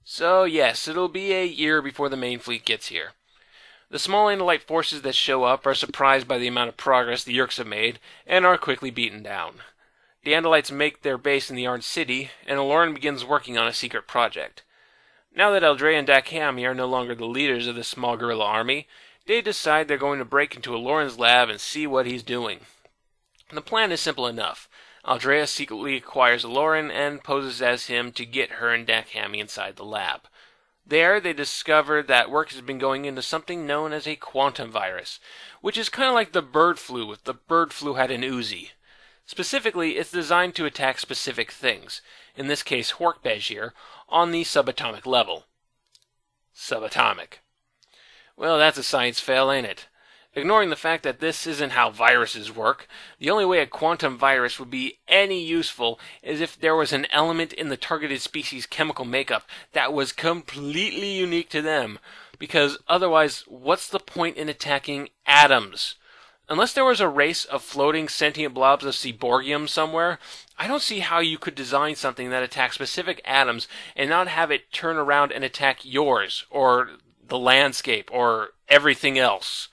So yes, it'll be a year before the main fleet gets here. The small Andalite forces that show up are surprised by the amount of progress the Yeerks have made, and are quickly beaten down. The Andalites make their base in the Yarn City, and Aloran begins working on a secret project. Now that Aldrea and Dakhami are no longer the leaders of this small guerrilla army, they decide they're going to break into Aloran's lab and see what he's doing. The plan is simple enough. Aldrea secretly acquires Aloran and poses as him to get her and Dakhami inside the lab. There, they discover that work has been going into something known as a quantum virus, which is kind of like the bird flu if the bird flu had an Uzi. Specifically, it's designed to attack specific things, in this case Hork-Bajir, on the subatomic level. Subatomic. Well, that's a science fail, ain't it? Ignoring the fact that this isn't how viruses work, the only way a quantum virus would be any useful is if there was an element in the targeted species' chemical makeup that was completely unique to them, because otherwise, what's the point in attacking atoms? Unless there was a race of floating sentient blobs of Seaborgium somewhere, I don't see how you could design something that attacks specific atoms and not have it turn around and attack yours, or the landscape, or everything else.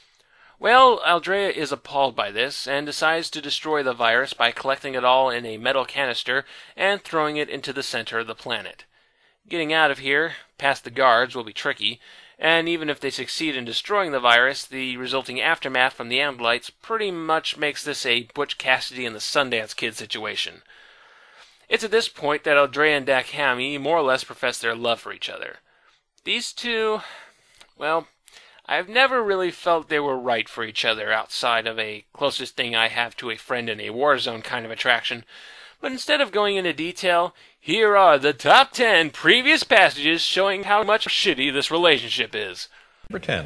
Well, Aldrea is appalled by this, and decides to destroy the virus by collecting it all in a metal canister and throwing it into the center of the planet. Getting out of here, past the guards, will be tricky, and even if they succeed in destroying the virus, the resulting aftermath from the Andalites pretty much makes this a Butch Cassidy and the Sundance Kid situation. It's at this point that Aldrea and Dakhami more or less profess their love for each other. These two, well, I've never really felt they were right for each other outside of a closest thing I have to a friend in a war zone kind of attraction. But instead of going into detail, here are the top 10 previous passages showing how much shitty this relationship is. Number 10.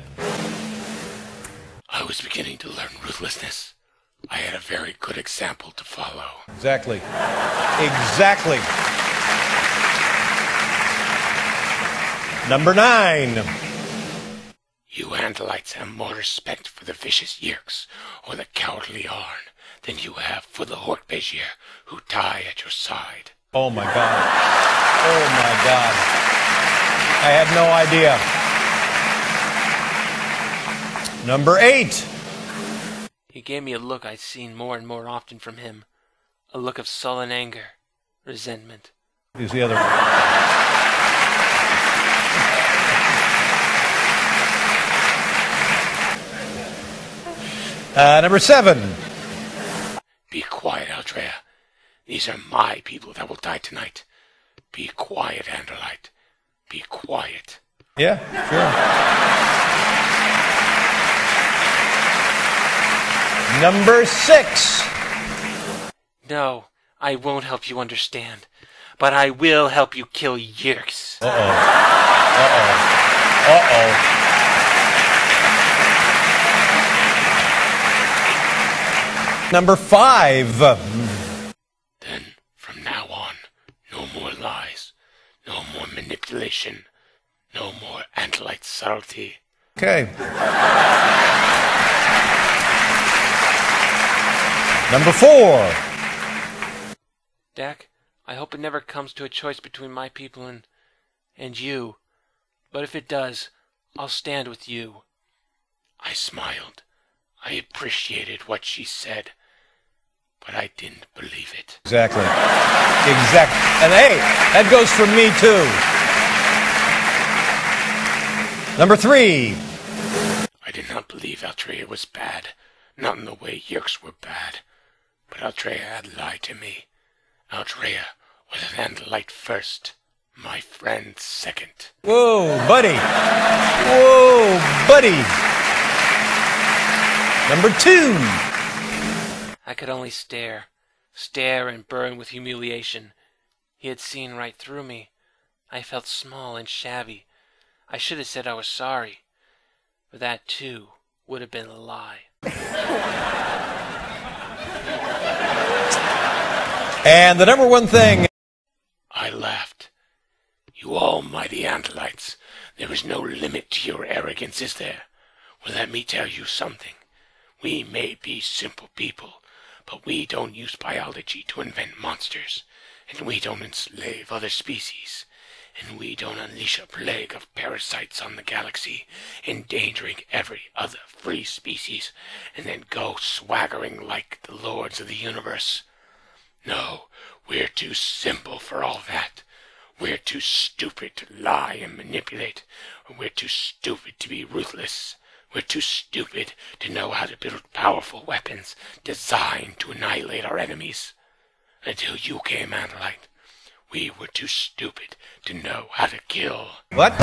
I was beginning to learn ruthlessness. I had a very good example to follow. Exactly. Exactly. Number 9. You Andalites have more respect for the vicious Yeerks or the cowardly Arn than you have for the Hork-Bajir who die at your side. Oh my God. Oh my God. I had no idea. Number 8. He gave me a look I'd seen more and more often from him. A look of sullen anger, resentment. Here's the other one. Number 7. Be quiet, Aldrea. These are my people that will die tonight. Be quiet, Andalite. Be quiet. Yeah, sure. Number 6. No, I won't help you understand, but I will help you kill Yeerks. Uh-oh. Uh-oh. Uh-oh. Number 5. Then, from now on, no more lies, no more manipulation, no more Andalite subtlety. Okay. Number 4. Dak, I hope it never comes to a choice between my people and you. But if it does, I'll stand with you. I smiled. I appreciated what she said, but I didn't believe it. Exactly. Exactly. And hey, that goes for me too. Number 3. I did not believe Aldrea was bad, not in the way Yeerks were bad. But Aldrea had lied to me. Aldrea was an Andalite first, my friend second. Whoa, buddy. Whoa, buddy. Number 2. I could only stare and burn with humiliation. He had seen right through me. I felt small and shabby. I should have said I was sorry, but that too would have been a lie. And the number 1 thing. I laughed. You almighty Andalites, there is no limit to your arrogance, is there? Well, let me tell you something. We may be simple people, but we don't use biology to invent monsters, and we don't enslave other species. and we don't unleash a plague of parasites on the galaxy, endangering every other free species, and then go swaggering like the lords of the universe. No, we're too simple for all that. We're too stupid to lie and manipulate. We're too stupid to be ruthless. We're too stupid to know how to build powerful weapons designed to annihilate our enemies. Until you came, Andalite, we were too stupid to know how to kill. What?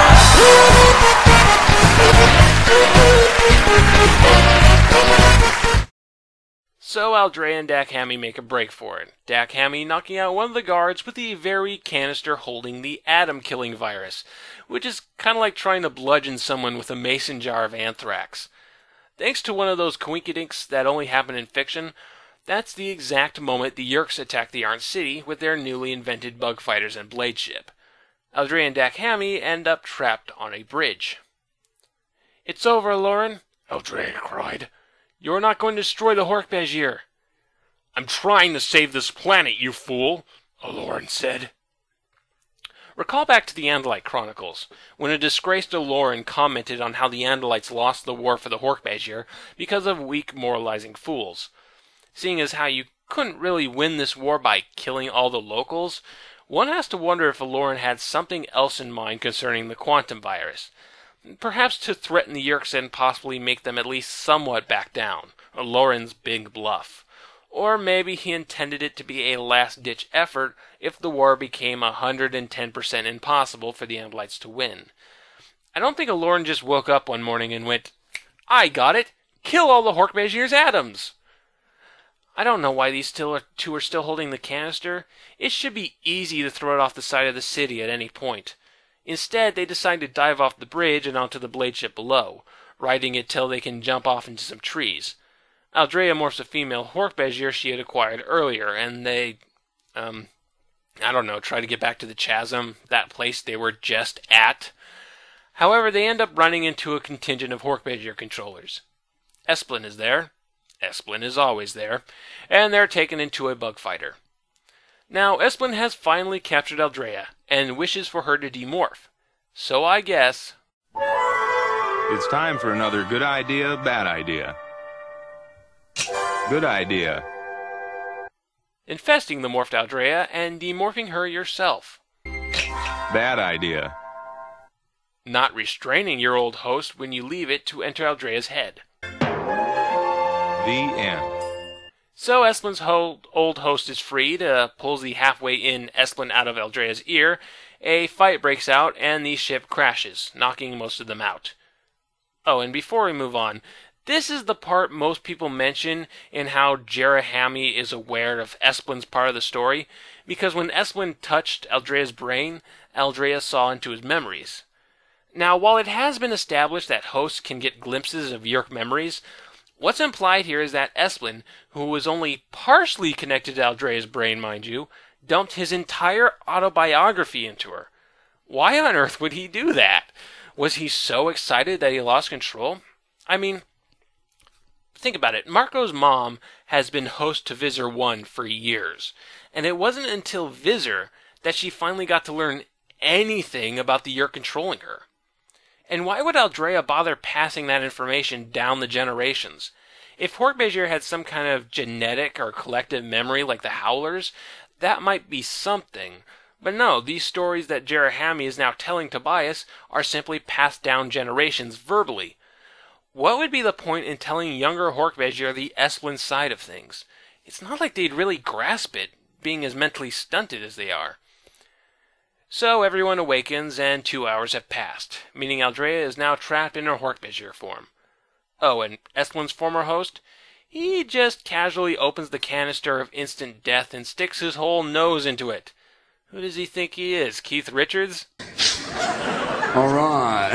So Aldrea and Dak Hammy make a break for it, Dak Hammy knocking out one of the guards with the very canister holding the atom-killing virus, which is kind of like trying to bludgeon someone with a mason jar of anthrax. Thanks to one of those coinkydinks that only happen in fiction, that's the exact moment the Yeerks attack the Yarn City with their newly invented bug fighters and blade ship. Aldrea and Dak Hammy end up trapped on a bridge. "It's over, Lauren," Aldrea cried. "You're not going to destroy the Hork-Bajir." "I'm trying to save this planet, you fool," Aloran said. Recall back to the Andalite Chronicles, when a disgraced Aloran commented on how the Andalites lost the war for the Hork-Bajir because of weak moralizing fools. Seeing as how you couldn't really win this war by killing all the locals, one has to wonder if Aloran had something else in mind concerning the quantum virus. Perhaps to threaten the Yeerks and possibly make them at least somewhat back down, Aloran's big bluff. Or maybe he intended it to be a last-ditch effort if the war became 110% impossible for the Andalites to win. I don't think Aloran just woke up one morning and went, "I got it! Kill all the Hork-Bajir's atoms!" I don't know why these two are still holding the canister. It should be easy to throw it off the side of the city at any point. Instead, they decide to dive off the bridge and onto the blade ship below, riding it till they can jump off into some trees. Aldrea morphs a female Hork-Bajir she had acquired earlier, and they, try to get back to the chasm, that place they were just at. However, they end up running into a contingent of Hork-Bajir controllers. Esplin is there. Esplin is always there, and they're taken into a bug fighter. Now, Esplin has finally captured Aldrea, and wishes for her to demorph. So I guess... It's time for another good idea, bad idea. Good idea. Infesting the morphed Aldrea and demorphing her yourself. Bad idea. Not restraining your old host when you leave it to enter Aldrea's head. The end. So Esplin's old host is freed, pulls the halfway-in Esplin out of Aldrea's ear, a fight breaks out, and the ship crashes, knocking most of them out. Oh, and before we move on, this is the part most people mention in how Jerahami is aware of Esplin's part of the story, because when Esplin touched Aldrea's brain, Aldrea saw into his memories. Now, while it has been established that hosts can get glimpses of Yeerk memories, what's implied here is that Esplin, who was only partially connected to Aldrea's brain, mind you, dumped his entire autobiography into her. Why on earth would he do that? Was he so excited that he lost control? I mean, think about it. Marco's mom has been host to Visor 1 for years, and it wasn't until Visor that she finally got to learn anything about the Yeerk controlling her. And why would Aldrea bother passing that information down the generations? If Hork-Bajir had some kind of genetic or collective memory like the Howlers, that might be something. But no, these stories that Jerahami is now telling Tobias are simply passed down generations verbally. What would be the point in telling younger Hork-Bajir the Esplin side of things? It's not like they'd really grasp it, being as mentally stunted as they are. So everyone awakens, and 2 hours have passed, meaning Aldrea is now trapped in her Hork-Bajir form. Oh, and Esplin's former host? He just casually opens the canister of instant death and sticks his whole nose into it. Who does he think he is, Keith Richards? All right.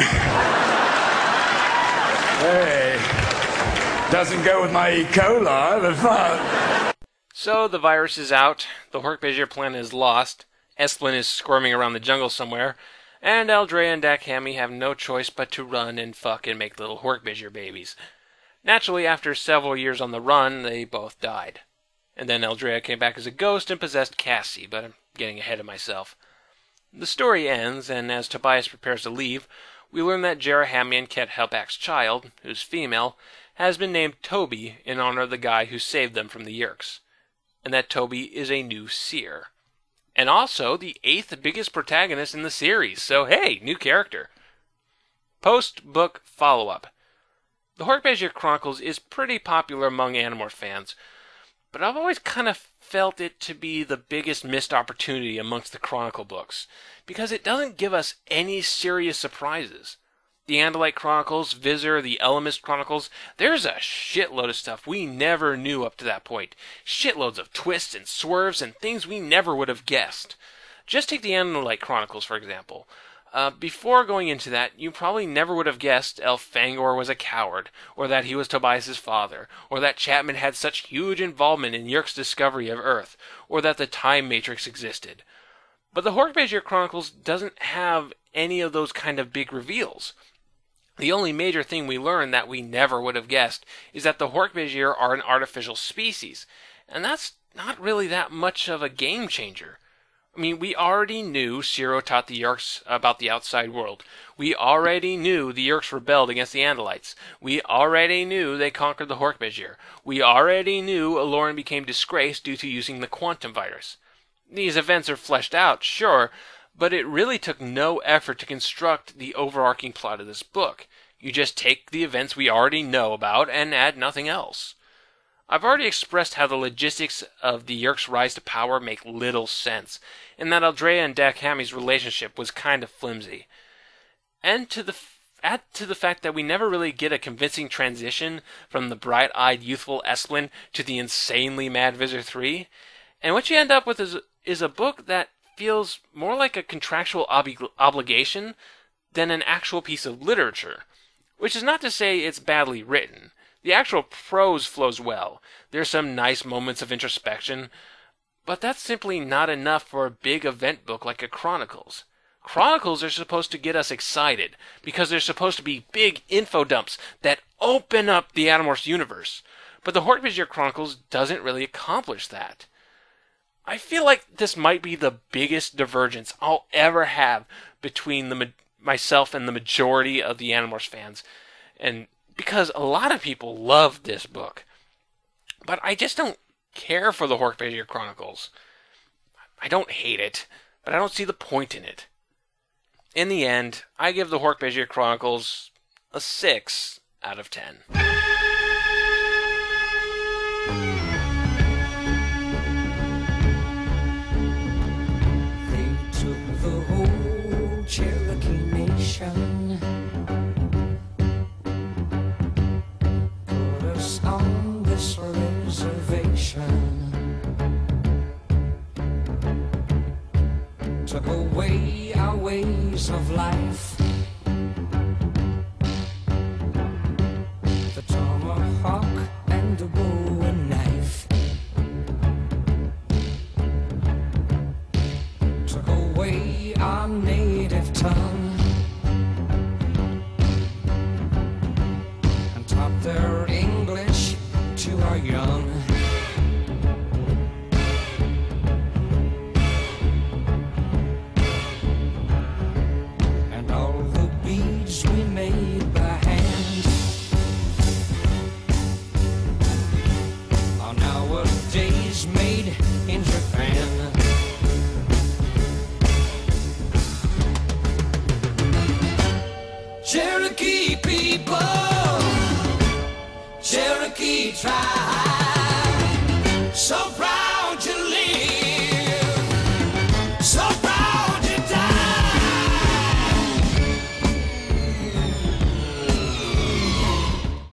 Hey, doesn't go with my E. coli, but fine. So the virus is out, the Hork-Bajir planet is lost, Esplin is squirming around the jungle somewhere, and Aldrea and Dak Hammy have no choice but to run and fuck and make little Hork-Bajir babies. Naturally, after several years on the run, they both died. And then Aldrea came back as a ghost and possessed Cassie, but I'm getting ahead of myself. The story ends, and as Tobias prepares to leave, we learn that Jerahami and Ket Helbach's child, who's female, has been named Toby in honor of the guy who saved them from the Yeerks, and that Toby is a new seer. And also the 8th biggest protagonist in the series, so hey, new character. Post-book follow-up. The Hork-Bajir Chronicles is pretty popular among Animorphs fans, but I've always kind of felt it to be the biggest missed opportunity amongst the Chronicle books, because it doesn't give us any serious surprises. The Andalite Chronicles, Visor, the Ellimist Chronicles, there's a shitload of stuff we never knew up to that point. Shitloads of twists and swerves and things we never would have guessed. Just take the Andalite Chronicles, for example. Before going into that, you probably never would have guessed Elfangor was a coward, or that he was Tobias' father, or that Chapman had such huge involvement in Yeerk's discovery of Earth, or that the Time Matrix existed. But the Hork-Bajir Chronicles doesn't have any of those kind of big reveals. The only major thing we learn that we never would have guessed is that the Hork-Bajir are an artificial species, and that's not really that much of a game changer. I mean, we already knew Ciro taught the Yeerks about the outside world. We already knew the Yeerks rebelled against the Andalites. We already knew they conquered the Hork-Bajir. We already knew Aloran became disgraced due to using the quantum virus. These events are fleshed out, sure, but it really took no effort to construct the overarching plot of this book. You just take the events we already know about and add nothing else. I've already expressed how the logistics of the Yeerks' rise to power make little sense, and that Aldrea and Dakhami's relationship was kind of flimsy. And add to the fact that we never really get a convincing transition from the bright-eyed, youthful Esplin to the insanely mad Visor 3, and what you end up with is a book that feels more like a contractual obligation than an actual piece of literature, which is not to say it's badly written. The actual prose flows well. There's some nice moments of introspection, but that's simply not enough for a big event book like a Chronicles. Chronicles are supposed to get us excited, because they're supposed to be big info dumps that open up the Animorphs universe. But the Hork-Bajir Chronicles doesn't really accomplish that. I feel like this might be the biggest divergence I'll ever have between myself and the majority of the Animorphs fans, and because a lot of people love this book. But I just don't care for the Hork-Bajir Chronicles. I don't hate it, but I don't see the point in it. In the end, I give the Hork-Bajir Chronicles a 6 out of 10. They took the whole Cherokee Nation, put us on this reservation, took away our ways of life. The tomahawk and the bow and knife took away our native tongue and taught their English to our young. And all the beads we made by hand are nowadays made in Japan. Cherokee people, Cherokee tribe.